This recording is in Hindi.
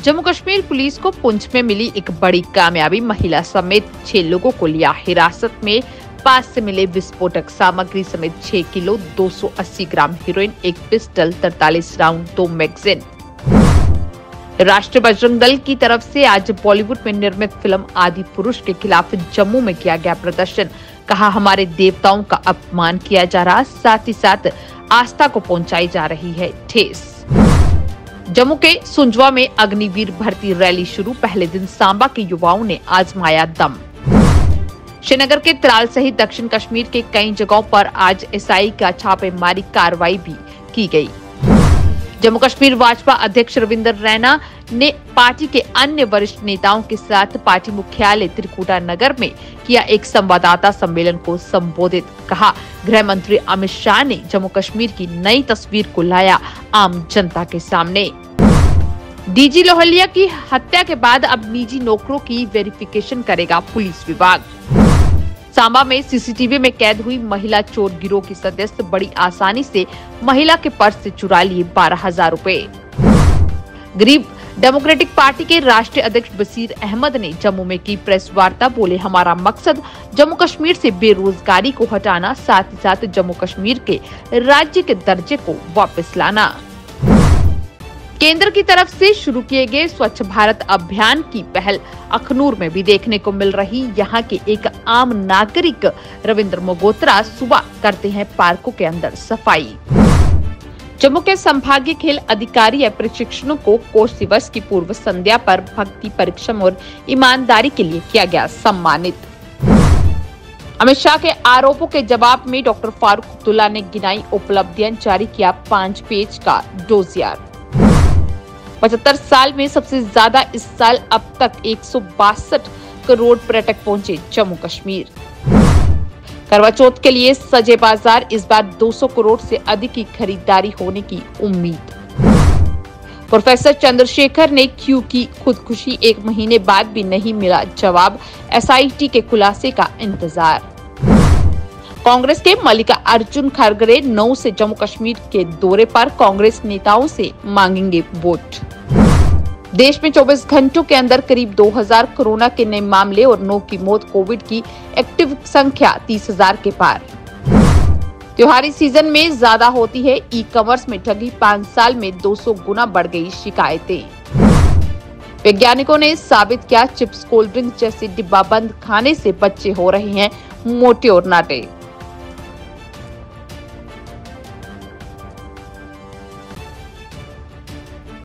जम्मू कश्मीर पुलिस को पुंछ में मिली एक बड़ी कामयाबी। महिला समेत 6 लोगों को लिया हिरासत में। पास से मिले विस्फोटक सामग्री समेत 6 किलो 280 ग्राम हेरोइन, एक पिस्टल, 43 राउंड, 2 मैगजीन। राष्ट्रीय बजरंग दल की तरफ से आज बॉलीवुड में निर्मित फिल्म आदि पुरुष के खिलाफ जम्मू में किया गया प्रदर्शन। कहा, हमारे देवताओं का अपमान किया जा रहा, साथ ही साथ आस्था को पहुंचाई जा रही है ठेस। जम्मू के सुंजवा में अग्निवीर भर्ती रैली शुरू। पहले दिन सांबा के युवाओं ने आजमाया दम। श्रीनगर के त्राल सहित दक्षिण कश्मीर के कई जगहों पर आज एसआई का छापेमारी कार्रवाई भी की गई। जम्मू कश्मीर भाजपा अध्यक्ष रविंदर रैना ने पार्टी के अन्य वरिष्ठ नेताओं के साथ पार्टी मुख्यालय त्रिकुटा नगर में किया एक संवाददाता सम्मेलन को संबोधित। कहा, गृह मंत्री अमित शाह ने जम्मू कश्मीर की नई तस्वीर को लाया आम जनता के सामने। डीजी लोहलिया की हत्या के बाद अब निजी नौकरों की वेरिफिकेशन करेगा पुलिस विभाग। सांबा में सीसीटीवी में कैद हुई महिला चोर गिरोह की सदस्य बड़ी आसानी से महिला के पर्स से चुरा लिए 12,000 रुपए। गरीब डेमोक्रेटिक पार्टी के राष्ट्रीय अध्यक्ष बशीर अहमद ने जम्मू में की प्रेस वार्ता। बोले, हमारा मकसद जम्मू कश्मीर से बेरोजगारी को हटाना, साथ ही साथ जम्मू कश्मीर के राज्य के दर्जे को वापस लाना। केंद्र की तरफ से शुरू किए गए स्वच्छ भारत अभियान की पहल अखनूर में भी देखने को मिल रही। यहाँ के एक आम नागरिक रविंद्र मोगोत्रा सुबह करते हैं पार्कों के अंदर सफाई। जम्मू के संभागीय खेल अधिकारी या प्रशिक्षकों को कोष दिवस की पूर्व संध्या पर भक्ति, परिश्रम और ईमानदारी के लिए किया गया सम्मानित। अमित शाह के आरोपों के जवाब में डॉक्टर फारूक अब्दुल्ला ने गिनाई उपलब्धियां, जारी किया 5 पेज का डोजियर। 75 साल में सबसे ज्यादा इस साल अब तक 162 करोड़ पर्यटक पहुंचे जम्मू कश्मीर। करवा चौथ के लिए सजे बाजार, इस बार 200 करोड़ से अधिक की खरीदारी होने की उम्मीद। प्रोफेसर चंद्रशेखर ने क्यों की खुदकुशी, 1 महीने बाद भी नहीं मिला जवाब। एसआईटी के खुलासे का इंतजार। कांग्रेस के मल्लिकार्जुन खड़गे 9 से जम्मू कश्मीर के दौरे पर, कांग्रेस नेताओं से मांगेंगे वोट। देश में 24 घंटों के अंदर करीब 2000 कोरोना के नए मामले और 9 की मौत। कोविड की एक्टिव संख्या 30,000 के पार। त्योहारी सीजन में ज्यादा होती है ई कॉमर्स में ठगी, 5 साल में 200 गुना बढ़ गई शिकायतें। वैज्ञानिकों ने साबित किया, चिप्स, कोल्ड ड्रिंक जैसे डिब्बाबंद खाने से बच्चे हो रहे हैं मोटे और नाटे।